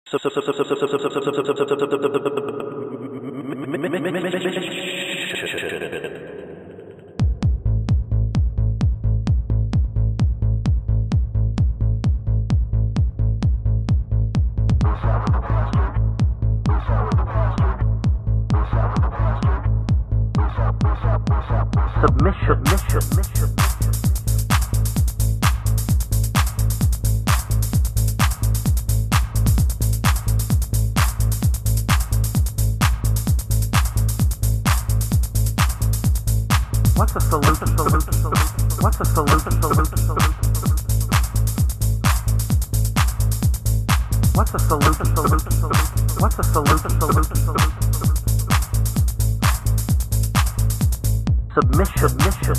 What's the solution? What's the solution? What's the solution? What's the solution? Submission.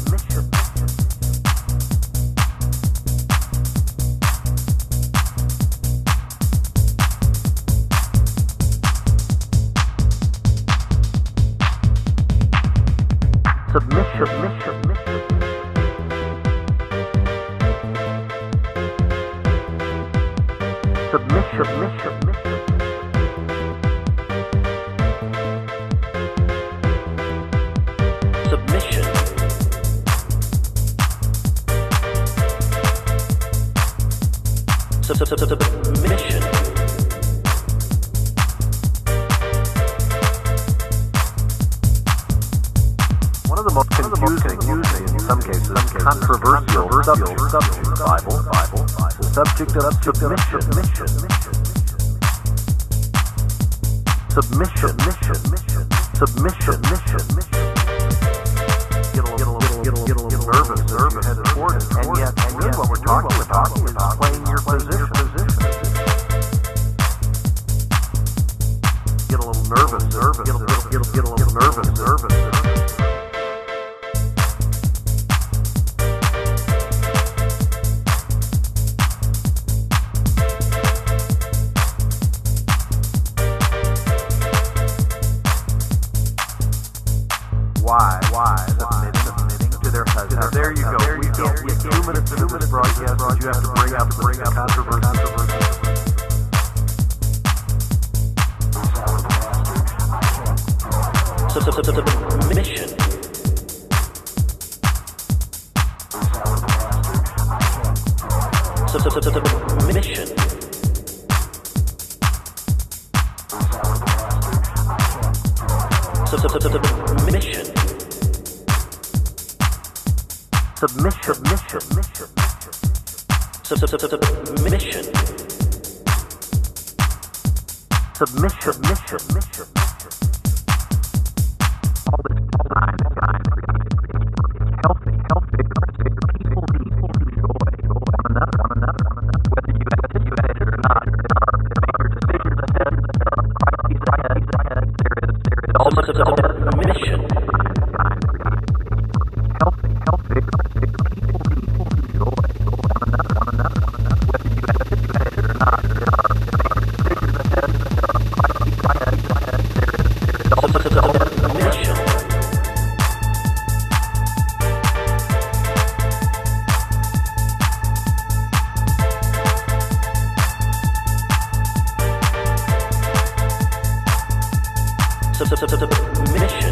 One of the most confusing, in some cases, controversial subjects in the Bible, the subject of submission. Get a little nervous as you head toward it, and yet what we're talking about is playing your position. Get a little nervous. Get a little nervous. Why submitting to their husband? There you go. We can't. 2 minutes into this broadcast, you have to bring up controversy. Submission. All this time, guys, healthy. People need joy one another. Whether you had it or not, there are decisions ahead. There are crises ahead. There is all sorts of mission. Healthy. People need joy one another. Whether you had it or not, there are decisions ahead. There are crises ahead. There is all sorts of mission. Mission.